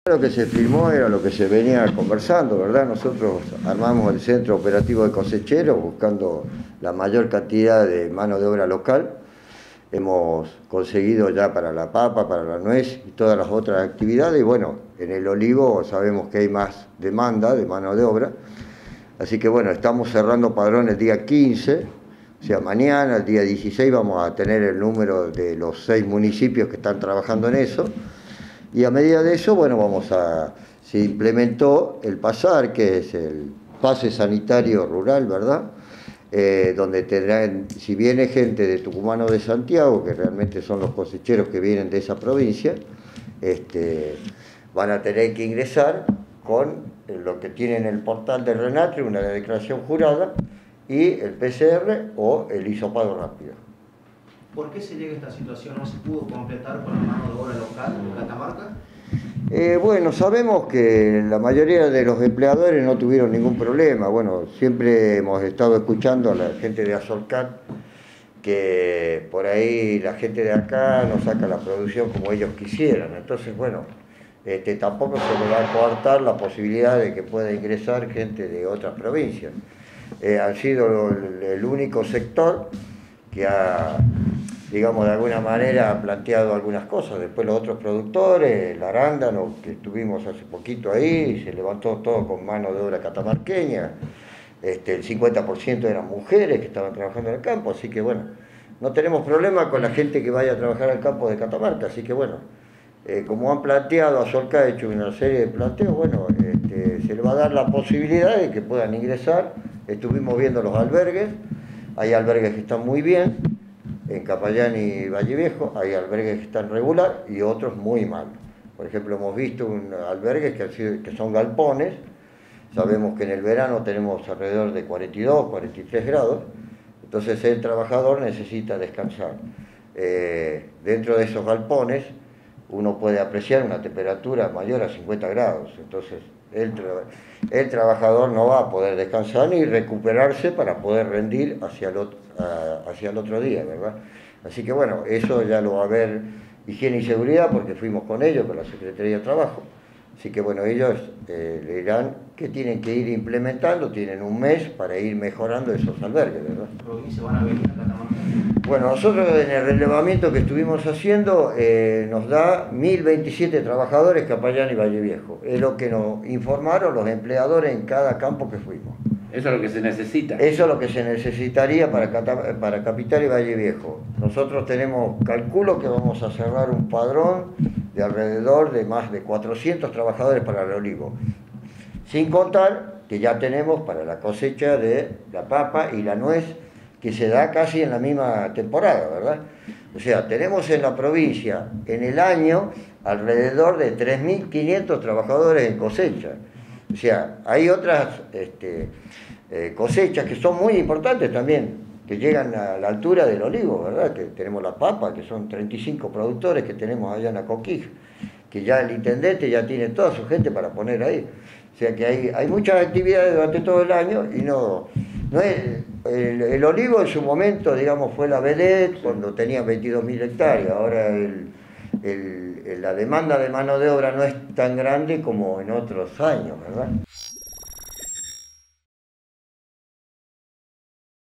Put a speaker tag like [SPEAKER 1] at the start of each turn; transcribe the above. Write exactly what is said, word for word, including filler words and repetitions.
[SPEAKER 1] Lo que se firmó era lo que se venía conversando, ¿verdad? Nosotros armamos el centro operativo de cosecheros buscando la mayor cantidad de mano de obra local. Hemos conseguido ya para la papa, para la nuez y todas las otras actividades. Y bueno, en el olivo sabemos que hay más demanda de mano de obra. Así que bueno, estamos cerrando padrón el día quince, o sea, mañana, el día dieciséis, vamos a tener el número de los seis municipios que están trabajando en eso. Y a medida de eso, bueno, vamos a... se implementó el PASAR, que es el pase sanitario rural, ¿verdad? Eh, donde tendrán, si viene gente de Tucumán o de Santiago, que realmente son los cosecheros que vienen de esa provincia, este, van a tener que ingresar con lo que tienen en el portal de RENATRE, una declaración jurada, y el P C R o el hisopado rápido.
[SPEAKER 2] ¿Por qué se llega a esta situación? ¿No se pudo completar con la mano de obra local en Catamarca?
[SPEAKER 1] Eh, bueno, sabemos que la mayoría de los empleadores no tuvieron ningún problema. Bueno, siempre hemos estado escuchando a la gente de Azolcat que por ahí la gente de acá no saca la producción como ellos quisieran. Entonces, bueno, este, tampoco se le va a coartar la posibilidad de que pueda ingresar gente de otras provincias. Eh, han sido el, el único sector que ha, digamos, de alguna manera ha planteado algunas cosas. Después los otros productores, el arándano, que estuvimos hace poquito ahí, se levantó todo con mano de obra catamarqueña. Este, el cincuenta por ciento eran mujeres que estaban trabajando en el campo, así que bueno, no tenemos problema con la gente que vaya a trabajar al campo de Catamarca, así que bueno, eh, como han planteado, Azolca ha hecho una serie de planteos, bueno, este, se le va a dar la posibilidad de que puedan ingresar. Estuvimos viendo los albergues, hay albergues que están muy bien, en Capayán y Valle Viejo, hay albergues que están regular y otros muy mal. Por ejemplo, hemos visto un albergues que, han sido, que son galpones. Sabemos que en el verano tenemos alrededor de cuarenta y dos, cuarenta y tres grados, entonces el trabajador necesita descansar. Eh, dentro de esos galpones uno puede apreciar una temperatura mayor a cincuenta grados, entonces el, tra el trabajador no va a poder descansar ni recuperarse para poder rendir hacia el otro, a, hacia el otro día, ¿verdad? Así que bueno, eso ya lo va a ver Higiene y Seguridad, porque fuimos con ellos, con la Secretaría de Trabajo. Así que bueno, ellos eh, le dirán que tienen que ir implementando, tienen un mes para ir mejorando esos albergues, ¿verdad?
[SPEAKER 2] ¿Y se van a venir a Catamarca?
[SPEAKER 1] Bueno, nosotros en el relevamiento que estuvimos haciendo eh, nos da mil veintisiete trabajadores Capayán y Valle Viejo. Es lo que nos informaron los empleadores en cada campo que fuimos.
[SPEAKER 3] Eso es lo que se necesita.
[SPEAKER 1] Eso es lo que se necesitaría para, para Capital y Valle Viejo. Nosotros tenemos, calculo que vamos a cerrar un padrón de alrededor de más de cuatrocientos trabajadores para el olivo. Sin contar que ya tenemos para la cosecha de la papa y la nuez, que se da casi en la misma temporada, ¿verdad? O sea, tenemos en la provincia, en el año, alrededor de tres mil quinientos trabajadores en cosecha. O sea, hay otras este, eh, cosechas que son muy importantes también, que llegan a la altura del olivo, ¿verdad? Que tenemos la papa, que son treinta y cinco productores que tenemos allá en la Coquija, que ya el intendente ya tiene toda su gente para poner ahí. O sea que hay, hay muchas actividades durante todo el año y no, no es, el, el olivo en su momento, digamos, fue la vedette cuando tenía veintidós mil hectáreas. Ahora el, el, la demanda de mano de obra no es tan grande como en otros años, ¿verdad?